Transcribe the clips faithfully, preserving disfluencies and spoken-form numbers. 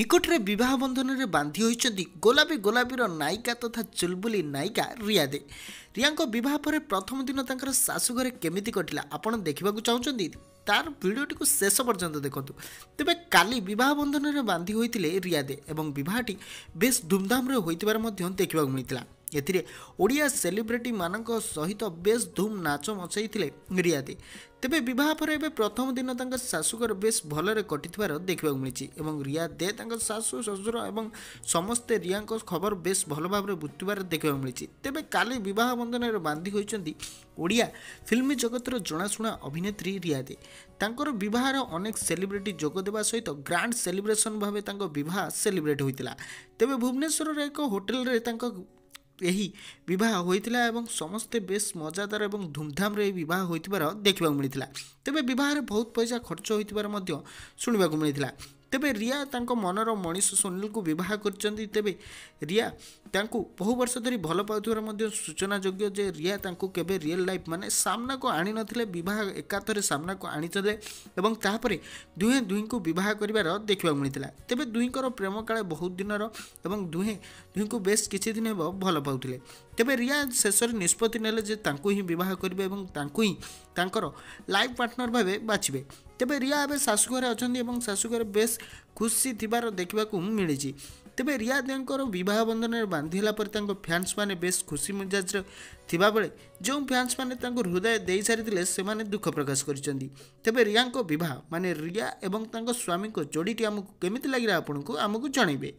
निकटरे विवाह बंधन में बांधि होइछन्ति गोलापी गोलापीर नायिका तथा चुलबुली नायिका रिया दे। रिया बह पर प्रथम दिन तंकर शाशुघरे केमिति कटिला आपण देखा चाहते तार भिडियोटी को शेष पर्यंत देखु। तेबे काली विवाह बंधन में बांधि होइतिले रिया दे एवं विवाहटी बेस धूमधाम होइतिबार मध्य देखा मिलता। एथिरे ओडिया सेलिब्रिटी मानक सहित बेस धूम नाच मचाई रिया दे। तेबे विवाह पर एबे प्रथम दिन तंक शाशुघर बेस भलरे कटिथिबार देखा मिली एवं रिया दे तंक शाशु ससुर एवं समस्ते रिया खबर बेस भल भाव बुझुबार देखा मिली। तेबे काली विवाह बंधन में बांधि होइछन्ति ओडिया फिल्म जगतर जनाशुना अभिनेत्री रिया दे। तांकर विवाहर अनेक सेलिब्रिटी जोगदेवा सहित ग्रांड सेलिब्रेशन भाव तांको विवाह सेलिब्रेट होइतिला। तेबे भुवनेश्वर एक होटेल रे तांको यही विवाह होइतिला एवं समस्ते बेस मजादार एवं धूमधाम रे विवाह होइतिबार देखा मिलता। तेबे विवाह बहुत पैसा खर्च होइतिबार मध्य शुणा मिलता। तेबे रिया तांको मनर मनीष सुनील को विवाह करचंदी। तेबे रिया तांको बहु वर्ष धरी भल पाउथिबार मध्य सूचना योग्य जे रिया तांको केबे रियल लाइफ माने सामना को आनी नथिले विवाह एकाथरे सामना को आनीतले एवं तापरे दुहे दुही को विवाह करिवार देखा मिलता। तेबे दुहींकर प्रेम काले बहुत दिनर एवं दुहे दुही को बेस किछि दिन हेबो भल पाउथिले। तेबे रिया शेष निष्पत्ति नेले जे तांको ही विवाह करिवे एवं तांको ही तांकर लाइफ पार्टनर भावे बाछिबे। तेबे रिया एबे शाशुघरे अछन्ती एवं शाशुघरे बेस खुशी थिबार देखबाकू मिलिछि। तेबे रिया देंकर विवाह बंधन में बांधिला पर तांको फैंस माने बेस खुशी मिजाज थिबा बेले जो फैंस माने तांको हृदय देई सारिथिले से माने दुख प्रकाश करिसेंती। तेबे रिया को विवाह माने रिया एवं तांको स्वामी को जोड़ीटी हमकु केमिति लागिरा आपनकु हमकु जणाइबे।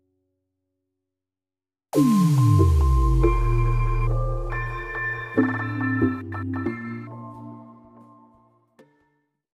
Thank you.